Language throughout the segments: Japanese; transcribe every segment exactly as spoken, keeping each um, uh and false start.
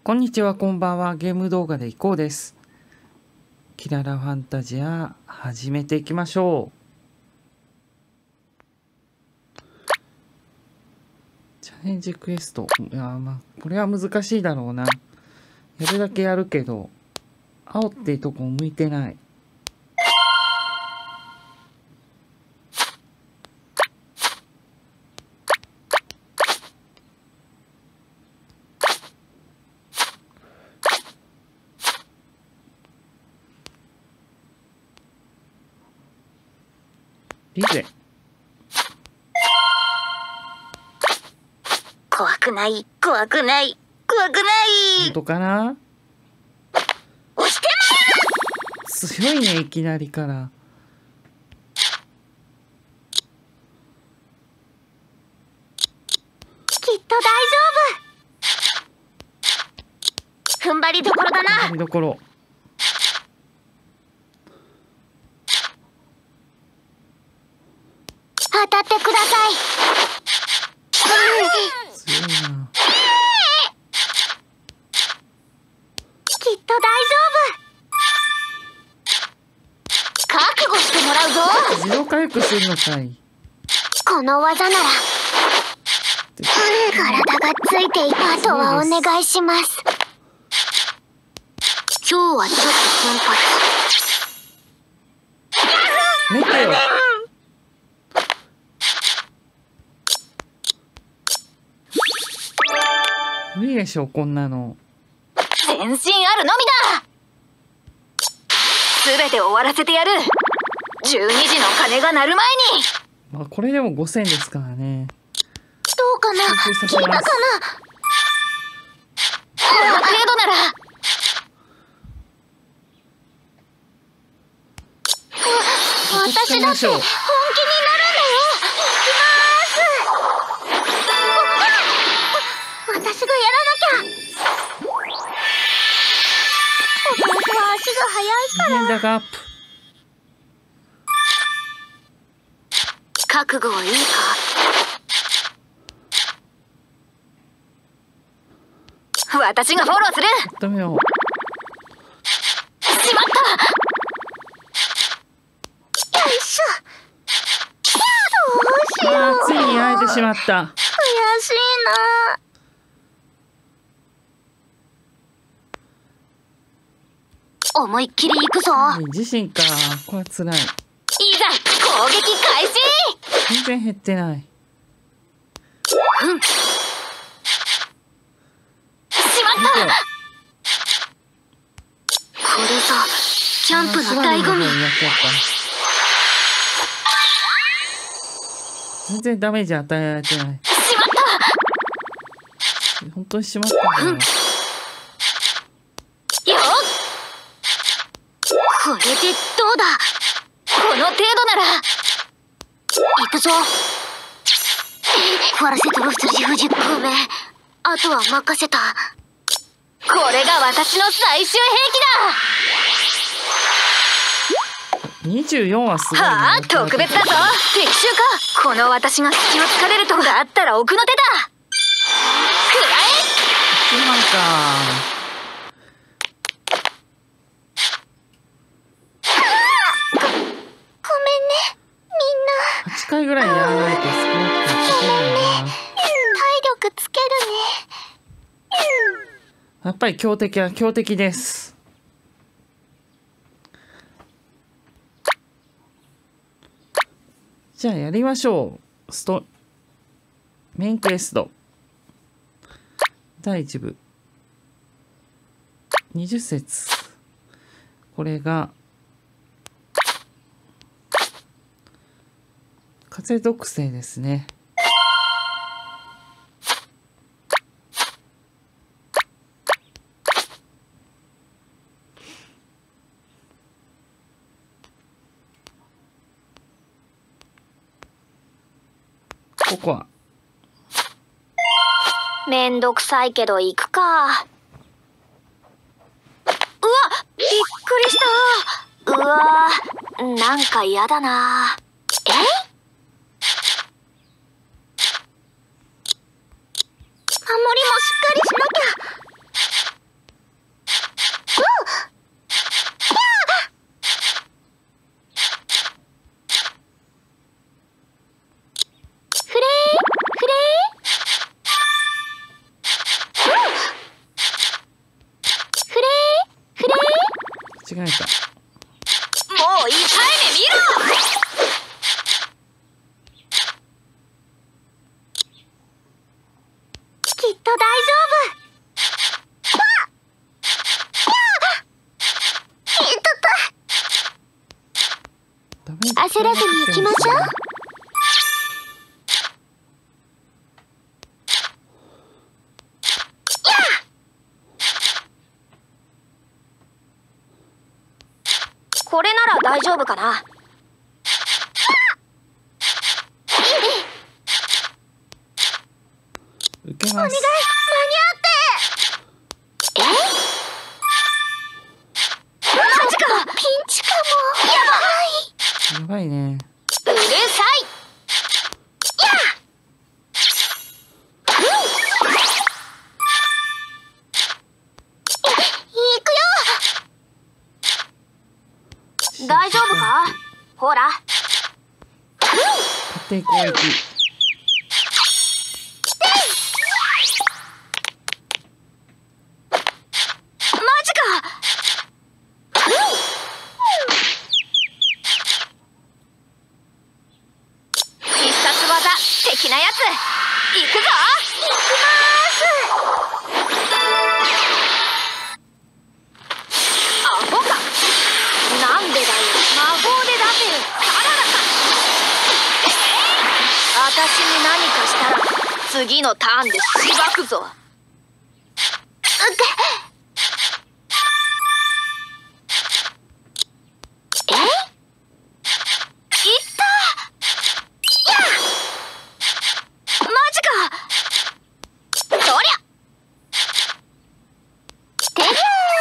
こんにちは、こんばんは。ゲーム動画でいこうです。キララファンタジア始めていきましょう。チャレンジクエスト。いやまあこれは難しいだろうな。やるだけやるけど青っていうとこ向いてない。リゼ。 怖くない怖くない怖くない。 本当かな。 押して強いね、いきなりから。 きっと大丈夫。踏ん張りどころだな。 踏ん張りどころ。 当たってください。 強いな。 きっと大丈夫。覚悟してもらうぞ。 自動回復するのかい。 この技なら体がついていた。あとはお願いします。今日はちょっと奮発。 見てよ。無理でしょこんなの。 全身あるのみだ。すべて終わらせてやる。じゅうにじの鐘が鳴る前に。 まあこれでもごせんですからね。 どうかな、 集中させます。 聞いたかな。この程度なら。私だって本気になるんだよ。私がやらなきゃ。お豆腐は足が速いから。 変だがアップ。 覚悟はいいか。私がフォローする。 やってみよう。 しまった。よいしょ。どうしよう。 あーついに会えてしまった。 悔しいな。思いっきり行くぞ。 自身か。これは辛い。 いざ攻撃開始。 全然減ってない。 うん。しまった。これぞキャンプの醍醐味。 全然ダメージ与えられてない。 しまった。 本当にしまったんだよ。 よっ。これでどうだ。この程度なら行くぞ。ファルセトロフトじゅうこめ。あとは任せた。これが私の最終兵器だ。 にじゅうよんはすごいね。 はあ、特別だぞ。敵襲か。この私が隙を突かれるとこがあったら奥の手だ。食らえ。 いちまんか。はちかいぐらいやらないとスクワットつけないな。 体力つけるね。 やっぱり強敵は強敵です。じゃあやりましょう。ストメインクエストだいいち部にじゅっせつ。これが風属性ですね。ここはめんどくさいけど行くか。うわ、びっくりした。うわ、なんか嫌だな。え？守りもしっかりしなきゃ。 えた。 もう痛い目見ろ。きっと大丈夫。焦らずに行きましょう。これなら大丈夫かな。 受けます。 お願い、間に合って。え？マジか。ピンチかも。やばい。 やばいね。 うるさい。行くよ。大丈夫か？ほら。 勝手に攻撃。 的なやつ、行くぞ。行きまーす。アホか。なんでだよ。魔法で出せる。ただだか。私に何かしたら次のターンでしばくぞ。うっえ？いったー。やっマジか。そりゃてりゃ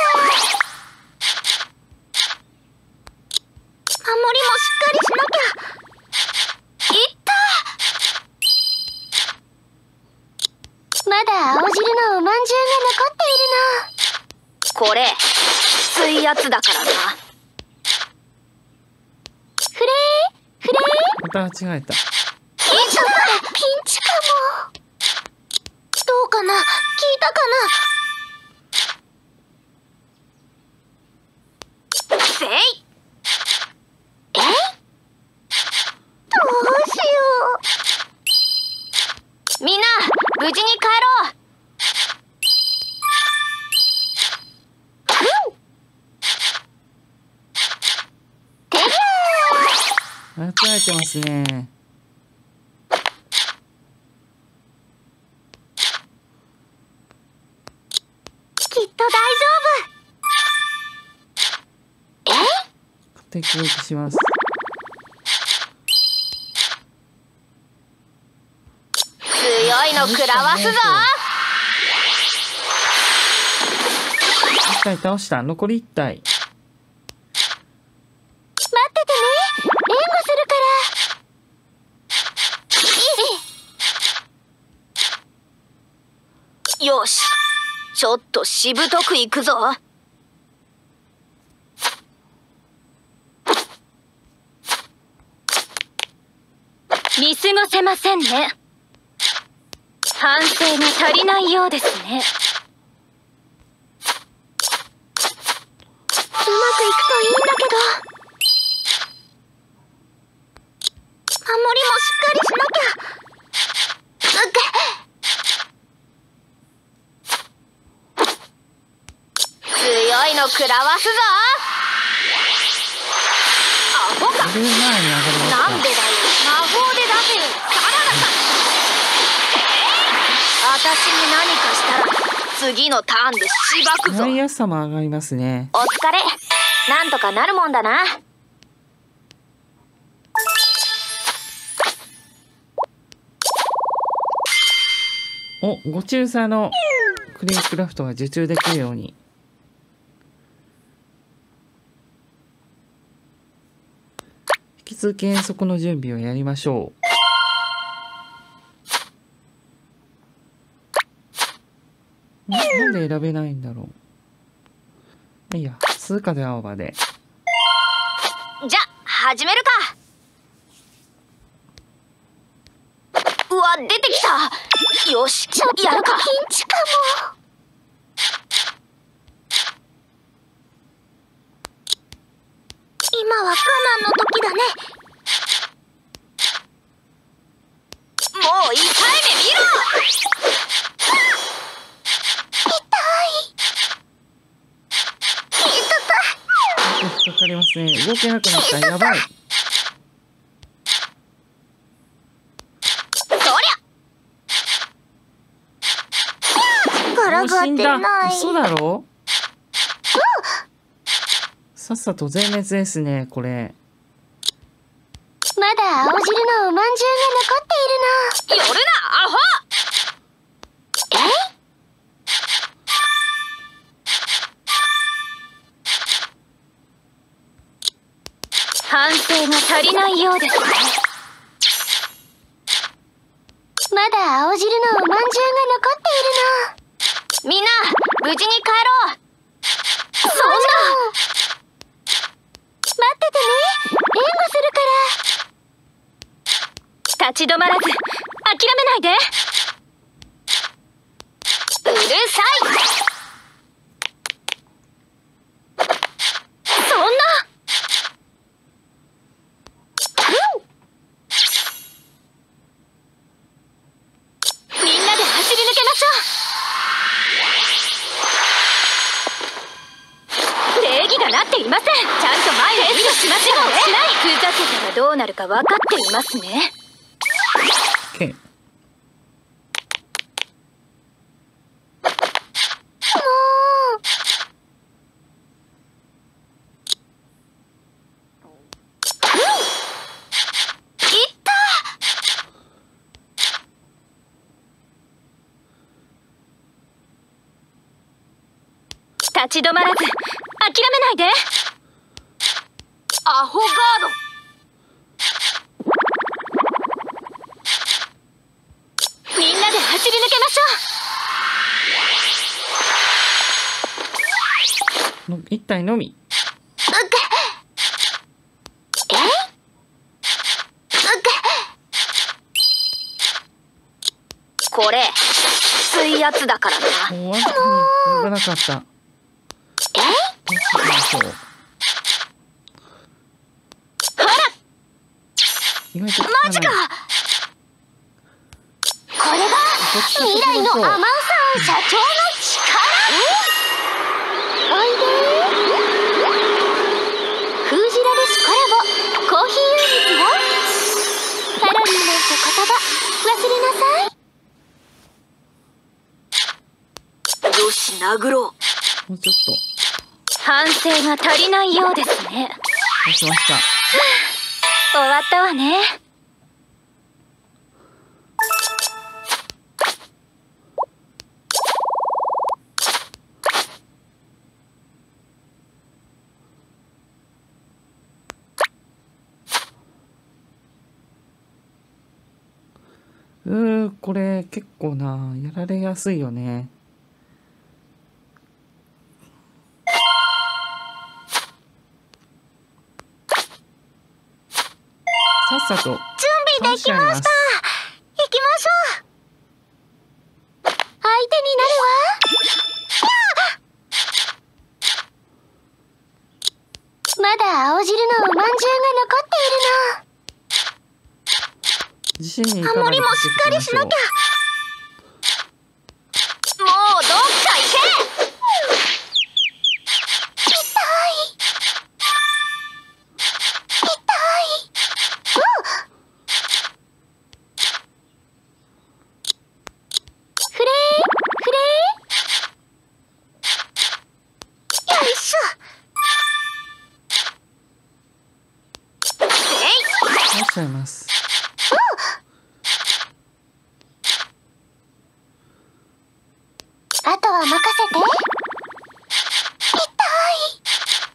ー。守りもしっかりしなきゃ。いったー。まだ青汁のおまんじゅうが残っているの。これきついやつだからな。フレーフレー。 また間違えた。 ピンチかも。どうかな？聞いたかな？せい。え？どうしよう。みんな無事に帰ろう。てりゃー。 間違えてますね。 きっと大丈夫。え？ 勝手に攻撃します。 強いの食らわすぞ。 一体倒した。残り一体。 待っててね。援護するから。よし、ちょっとしぶとくいくぞ。見過ごせませんね。反省が足りないようですね。うまくいくといいんだけど。守りもしっかりしなきゃ。うっ強いの食らわすぞ。アホか。 それ前に上がりました。 なんでだよ。魔法で出せる。ただだか。私に何かしたら次のターンでしばくぞ。 やりやすさも上がりますね。 お疲れ。なんとかなるもんだな。 お、ご中佐のクレイクラフトが受注できるように。引き続き遠足の準備をやりましょう。なんで選べないんだろう。いいや、数かで青葉で。 じゃ始めるか。うわ、出てきた。よし、やるか。ピンチかも。 今は我慢の時だね。もう痛い目見ろ。 引っかかりますね。動けなくなった。やばい。 そりゃ力が出ない。 嘘だろ。さっさと全滅ですね、これ。 まだ青汁のおまんじゅうが残っているな。寄るなアホ。え反省が足りないようですね。まだ青汁のおまんじゅうが残っているな。みんな無事に帰ろう。そんな。待っててね。援護するから。立ち止まらず諦めないで。うるさい。そんな。みんなで走り抜けましょう。礼儀がなっていません。ちゃんと前へ見るしましょう。しない。ふざけたらどうなるか分かっていますね。 OK。立ち止まらず諦めないで。アホガード。みんなで走り抜けましょう。 の一体のみ。 え？これ水圧だからな。 終わりに危なかった。 え？ どうしましょう。 ほら。 意外とマジか。これが未来のアマンさん社長の力。おいでー。フージラレシコラボコーヒーユニットよ。カロリーなんて言葉忘れなさい。よし殴ろう。 もうちょっと。 反省が足りないようですね。 どうしました。 終わったわね。 うー、これ結構な、やられやすいよね。さっさと。 準備できました。行きましょう。相手になるわ。まだ青汁のおまんじゅうが残っているな。 自信にいかがハモリもしっかりしなきゃ。もうどっか行け。痛い。痛い。フレーフレー。よいしょ。 いらっしゃいます。 あとは任せて。痛い。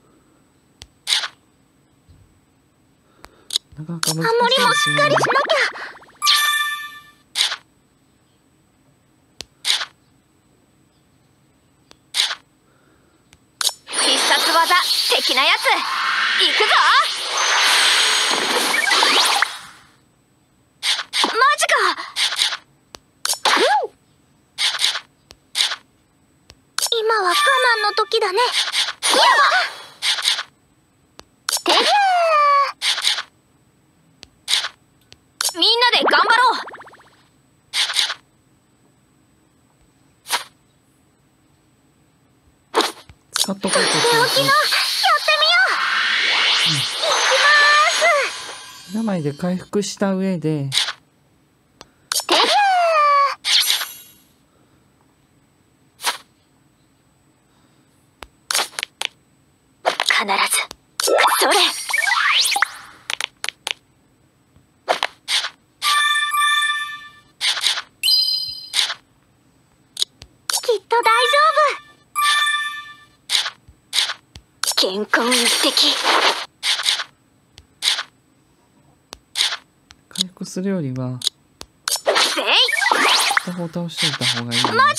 なかなか難しいですね。 ハモリもしっかりしなきゃ。必殺技的なやついくぞ。マジか。今は我慢の時だね。やば。てりゃ。 で頑張ろう。 使っとこうと寝起きのやってみよう。うん、いきまーす。 病で回復した上でてりゃー。必ずそれ。きっと大丈夫。健康一滴。 回復するよりはせい。 片方倒しといた方がいい、ね。 マジか。い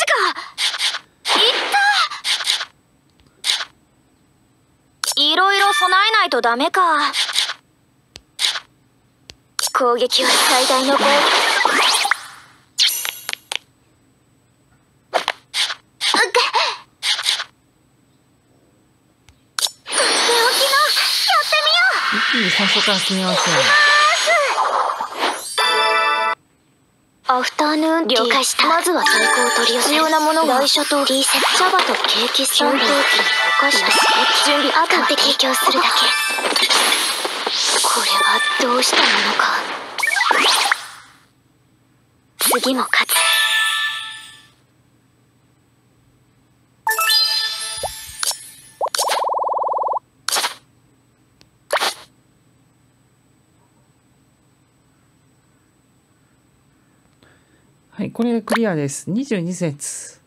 ったいろいろ備えないとダメか。攻撃は最大の防御。 一気に最初から決めましょう。アフターヌーン了解した。まずは在庫を取り寄せ。必要なものは台車と T セット、茶葉とケーキサンド、お菓子と準備、あとは提供するだけ。これはどうしたものか。次も勝つ。 はい、これでクリアです。にじゅうに節。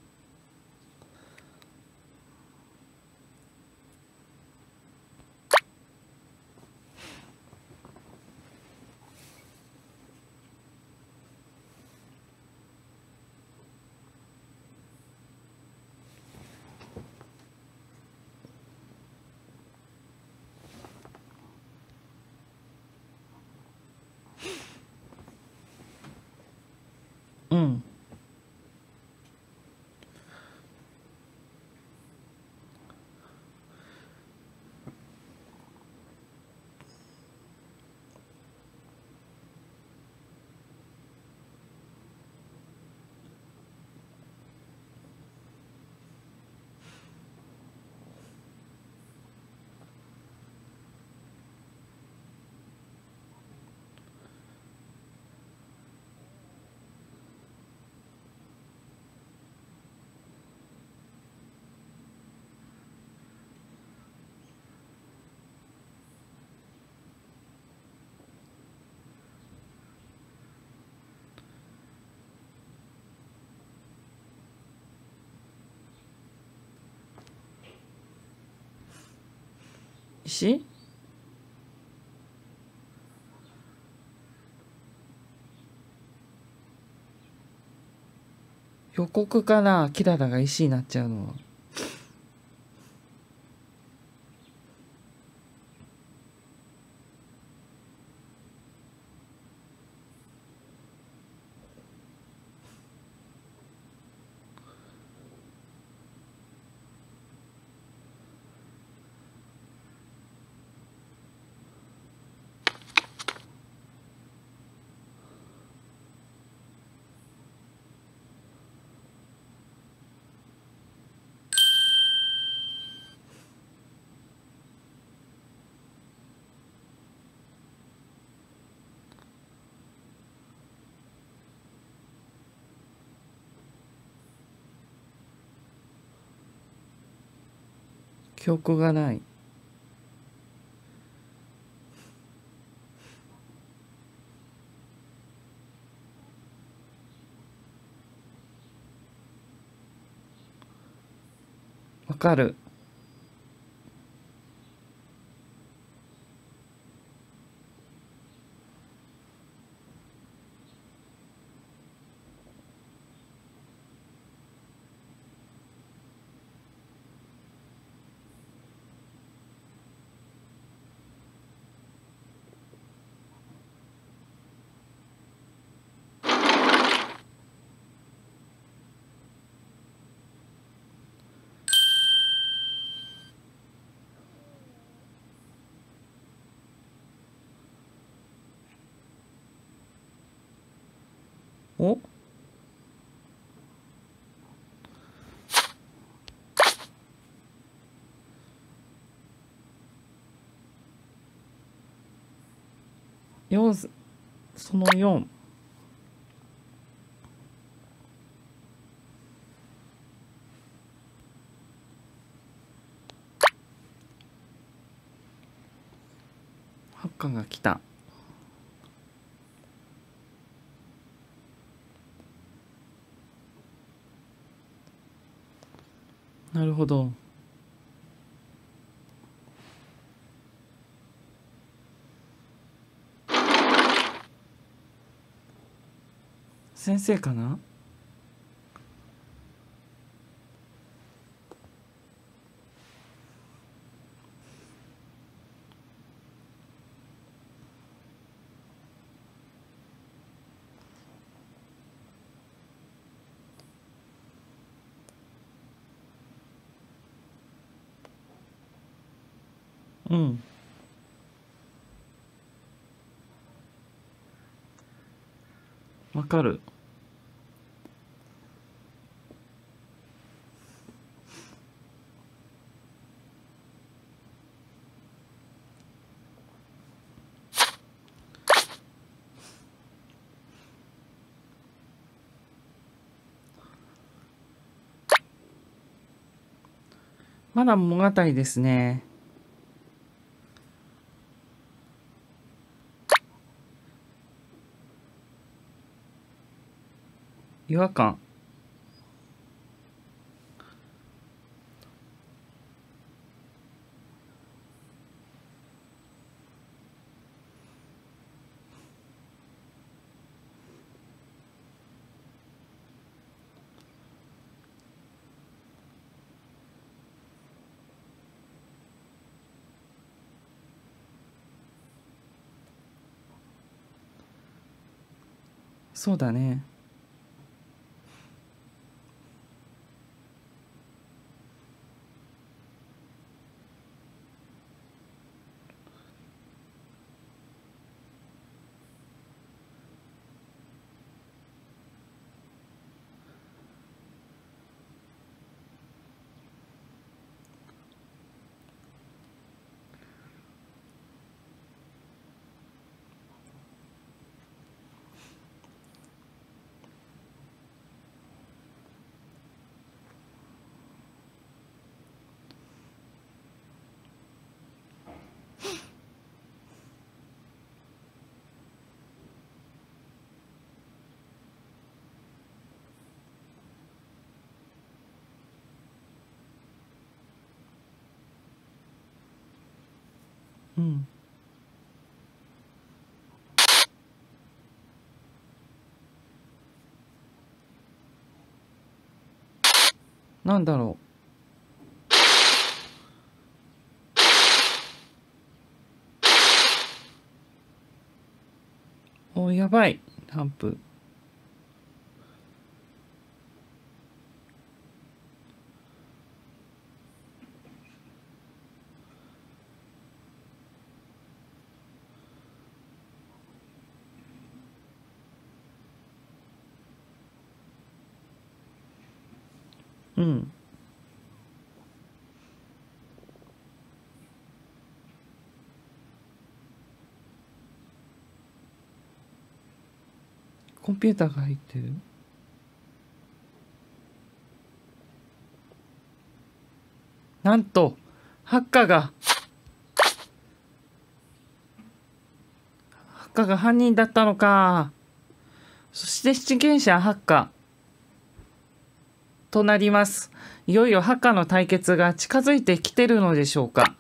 うん。石予告かな、キララが石になっちゃうのは。記憶がない。わかる。 およん、そのよん。ハッカが来た。なるほど。先生かな。うん。わかる。まだ物語ですね。違和感。そうだね。うん。なんだろう。お、やばい。ハンプ。うん。コンピューターが入ってる。なんとハッカーがハッカーが犯人だったのか。そして出現者ハッカーとなります。いよいよハッカーの対決が近づいてきてるのでしょうか。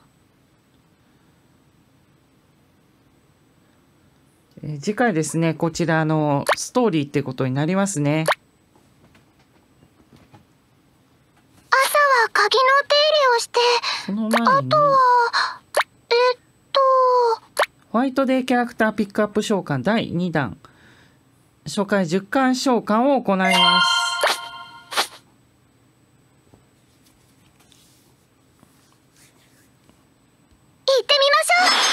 えー次回ですね、こちらのストーリーってことになりますね。 朝は鍵の手入れをして、 その前にあとはえっとホワイトデーキャラクターピックアップ召喚だいにだん初回じゅっかん召喚を行います。 行ってみましょう。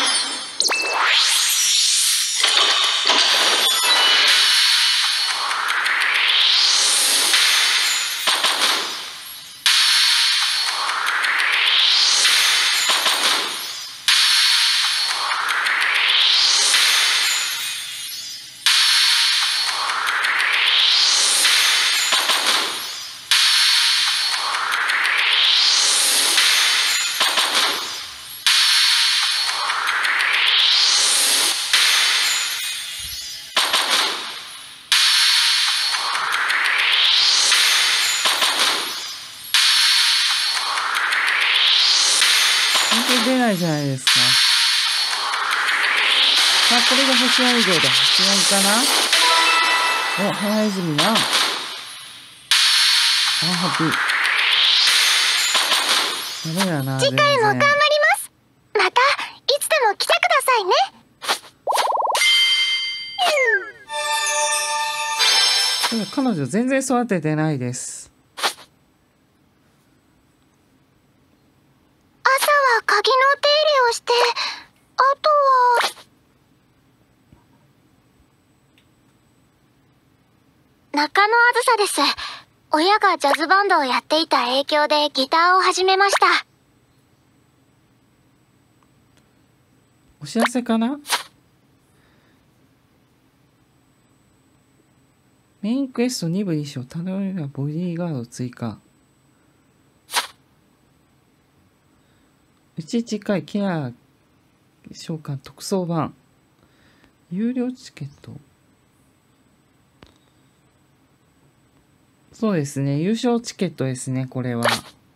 出ないじゃないですか。あ、これが星合城だ。星合かな。お、早泉な。あ、ハッピー。ダメだな。 次回も頑張ります。またいつでも来てくださいね。 彼女全然育ててないです。 朝は鍵の手入れをして、あとは中野あずさです。親がジャズバンドをやっていた影響でギターを始めました。 お知らせかな。メインクエストに部に章、頼みがボディーガード追加。うち近いケア召喚特装版。有料チケット。そうですね。優勝チケットですね、これは。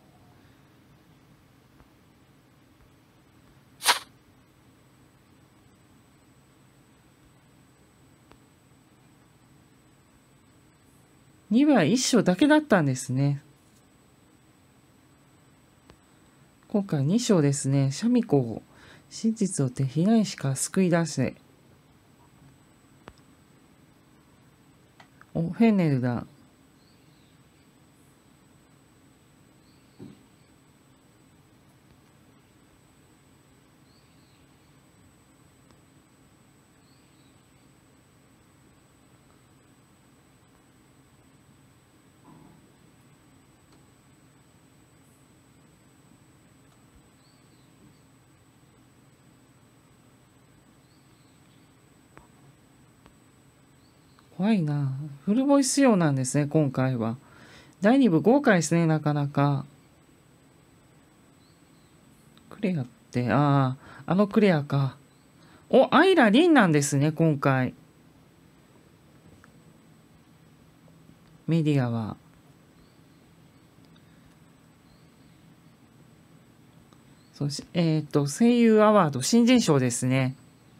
に部はいっ章だけだったんですね。今回に章ですね。シャミ子を真実を手被害者から救い出せ。お、フェンネルだ。怖いな。フルボイス用なんですね、今回は。だいに部豪華ですね、なかなか。クレアって、ああ、あのクレアか。お、アイラ・リンなんですね、今回。メディアは。そしえっと、声優アワード新人賞ですね。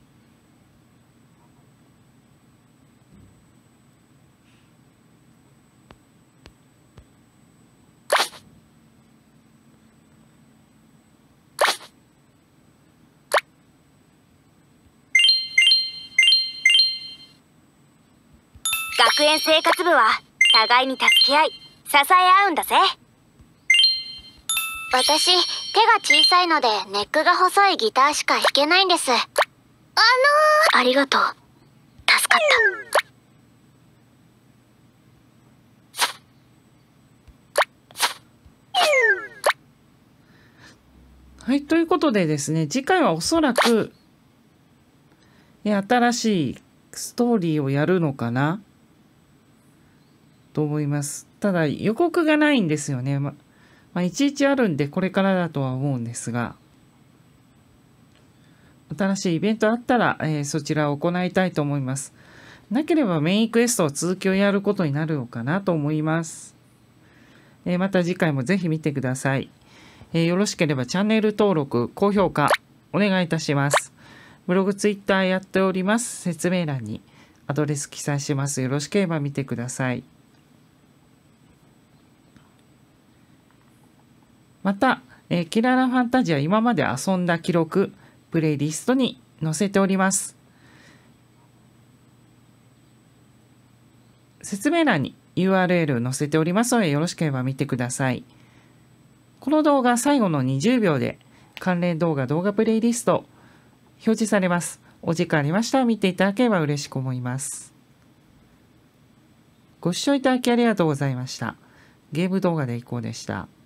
学園生活部は互いに助け合い支え合うんだぜ。私手が小さいのでネックが細いギターしか弾けないんです。あのー、ありがとう、助かった。 はい、ということでですね、次回はおそらく新しいストーリーをやるのかなと思います。ただ予告がないんですよね。ま、まあ、いちいちあるんでこれからだとは思うんですが、新しいイベントあったら、えー、そちらを行いたいと思います。なければメインクエストを続きをやることになるのかなと思います。えー、また次回もぜひ見てください。えー、よろしければチャンネル登録、高評価お願いいたします。ブログ、ツイッターやっております。説明欄にアドレス記載します。よろしければ見てください。また、えー、キララファンタジア今まで遊んだ記録、プレイリストに載せております。説明欄に ユーアールエル 載せておりますので、よろしければ見てください。この動画最後のにじゅうびょうで関連動画、動画プレイリスト表示されます。お時間ありましたら見ていただければ嬉しく思います。ご視聴いただきありがとうございました。ゲーム動画でいこうでした。